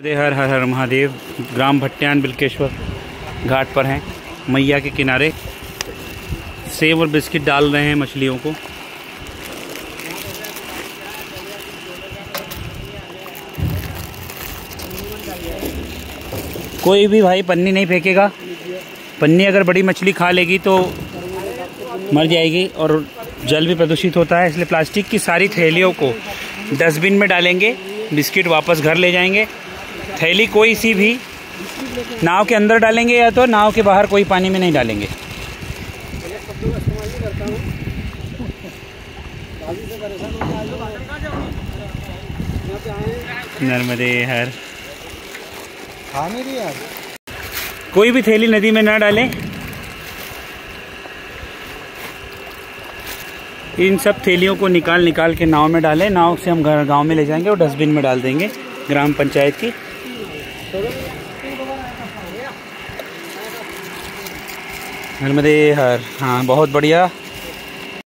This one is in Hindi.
हर हर हर महादेव। ग्राम भट्ट्यान बिल्केश्वर घाट पर हैं, मैया के किनारे सेब और बिस्किट डाल रहे हैं मछलियों को। कोई भी भाई पन्नी नहीं फेंकेगा, पन्नी अगर बड़ी मछली खा लेगी तो मर जाएगी और जल भी प्रदूषित होता है। इसलिए प्लास्टिक की सारी थैलियों को डस्टबिन में डालेंगे, बिस्किट वापस घर ले जाएंगे। थैली कोई सी भी नाव के अंदर डालेंगे या तो नाव के बाहर कोई पानी में नहीं डालेंगे। नर्मदे हर। कोई भी थैली नदी में ना डालें। इन सब थैलियों को निकाल के नाव में डालें। नाव से हम घर गांव में ले जाएंगे और डस्टबिन में डाल देंगे ग्राम पंचायत की। नर्मदे हर। हाँ, बहुत बढ़िया।